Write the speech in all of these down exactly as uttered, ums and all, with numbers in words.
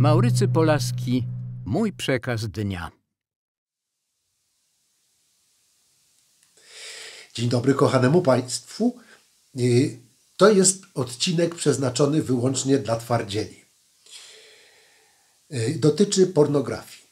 Maurycy Polaski, mój przekaz dnia. Dzień dobry kochanemu Państwu. To jest odcinek przeznaczony wyłącznie dla twardzieli. Dotyczy pornografii.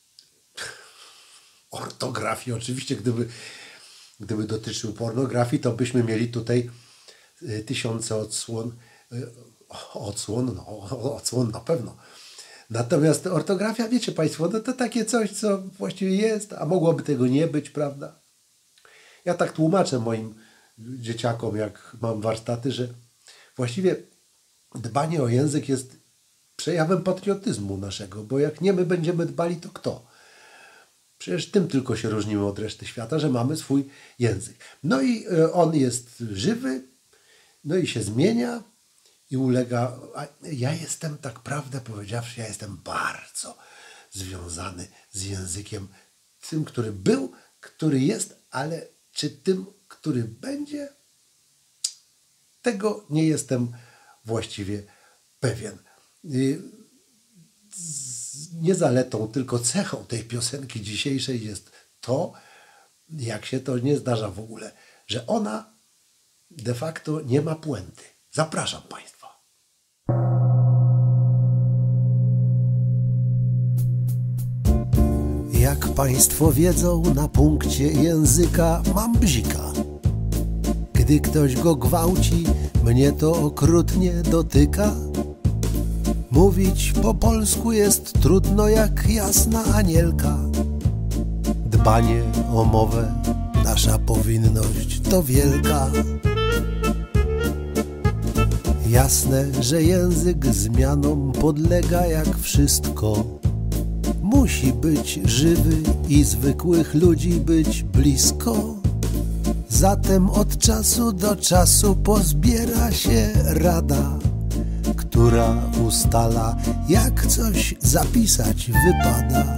Ortografii. Oczywiście, gdyby, gdyby dotyczył pornografii, to byśmy mieli tutaj tysiące odsłon. Odsłon, no, odsłon na pewno. Natomiast ortografia, wiecie Państwo, no to takie coś, co właściwie jest, a mogłoby tego nie być, prawda? Ja tak tłumaczę moim dzieciakom, jak mam warsztaty, że właściwie dbanie o język jest przejawem patriotyzmu naszego, bo jak nie my będziemy dbali, to kto? Przecież tym tylko się różnimy od reszty świata, że mamy swój język. No i on jest żywy, no i się zmienia i ulega. A ja jestem, tak prawdę powiedziawszy, ja jestem bardzo związany z językiem tym, który był, który jest, ale czy tym, który będzie? Tego nie jestem właściwie pewien. Nie zaletą, tylko cechą tej piosenki dzisiejszej jest to, jak się to nie zdarza w ogóle, że ona de facto nie ma puenty. Zapraszam Państwa. Jak Państwo wiedzą, na punkcie języka mam bzika. Gdy ktoś go gwałci, mnie to okrutnie dotyka. Mówić po polsku jest trudno jak jasna anielka. Dbanie o mowę, nasza powinność to wielka. Jasne, że język zmianom podlega jak wszystko. Musi być żywy i zwykłych ludzi być blisko. Zatem od czasu do czasu pozbiera się rada, która ustala, jak coś zapisać wypada.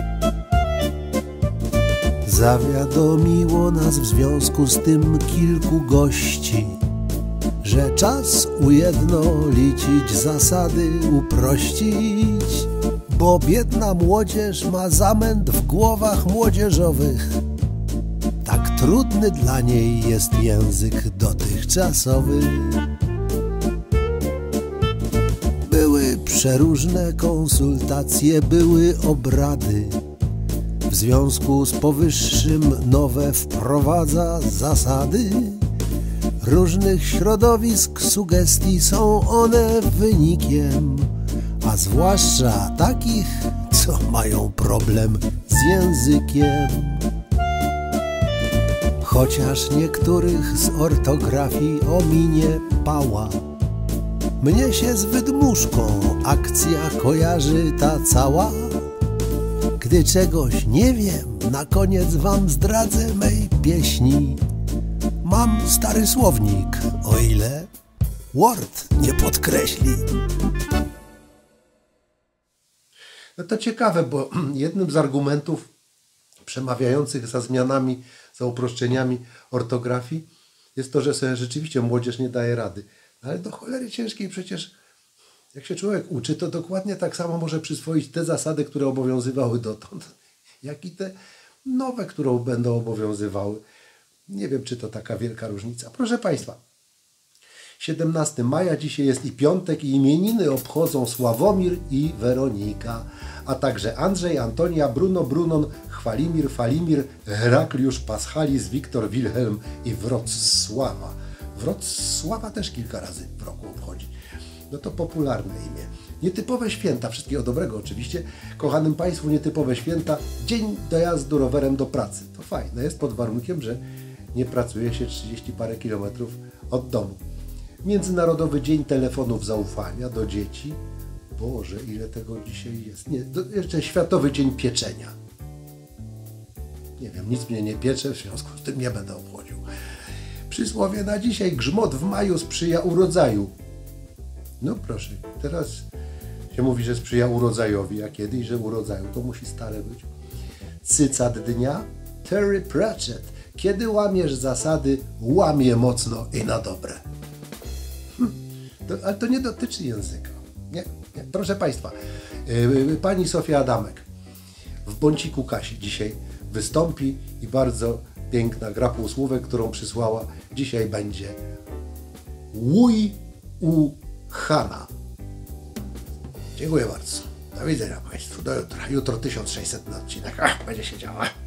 Zawiadomiło nas w związku z tym kilku gości, że czas ujednolicić, zasady uprościć, bo biedna młodzież ma zamęt w głowach młodzieżowych. Tak trudny dla niej jest język dotychczasowy. Były przeróżne konsultacje, były obrady. W związku z powyższym nowe wprowadza zasady. Różnych środowisk sugestii są one wynikiem, a zwłaszcza takich, co mają problem z językiem. Chociaż niektórych z ortografii ominie pała, mnie się z wydmuszką akcja kojarzy ta cała. Gdy czegoś nie wiem, na koniec wam zdradzę mej pieśni. Mam stary słownik, o ile Word nie podkreśli. No to ciekawe, bo jednym z argumentów przemawiających za zmianami, za uproszczeniami ortografii jest to, że sobie rzeczywiście młodzież nie daje rady. Ale do cholery ciężkiej przecież, jak się człowiek uczy, to dokładnie tak samo może przyswoić te zasady, które obowiązywały dotąd, jak i te nowe, które będą obowiązywały. Nie wiem, czy to taka wielka różnica. Proszę Państwa, siedemnastego maja dzisiaj jest i piątek, i imieniny obchodzą Sławomir i Weronika, a także Andrzej, Antonia, Bruno, Brunon, Chwalimir, Falimir, Herakliusz, Paschalis, Wiktor, Wilhelm i Wrocława. Wrocława też kilka razy w roku obchodzi. No to popularne imię. Nietypowe święta, wszystkiego dobrego oczywiście. Kochanym Państwu, nietypowe święta. Dzień dojazdu rowerem do pracy. To fajne jest pod warunkiem, że nie pracuje się trzydzieści parę kilometrów od domu. Międzynarodowy Dzień Telefonów Zaufania do dzieci. Boże, ile tego dzisiaj jest. Nie, do, jeszcze Światowy Dzień Pieczenia. Nie wiem, nic mnie nie piecze, w związku z tym nie będę obchodził. Przysłowie na dzisiaj: grzmot w maju sprzyja urodzaju. No proszę, teraz się mówi, że sprzyja urodzajowi, a kiedyś, że urodzaju, to musi stare być. Cycat dnia: Terry Pratchett. Kiedy łamiesz zasady, łamie mocno i na dobre. Hm, to, ale to nie dotyczy języka, nie? Nie, proszę Państwa, yy, pani Sofia Adamek w Bąciku Kasi dzisiaj wystąpi i bardzo piękna gra półsłówek, którą przysłała. Dzisiaj będzie Łuj u Chana. Dziękuję bardzo. Do widzenia Państwu. Do jutra. Jutro tysiąc sześćsetny odcinek. Ach, będzie się działo.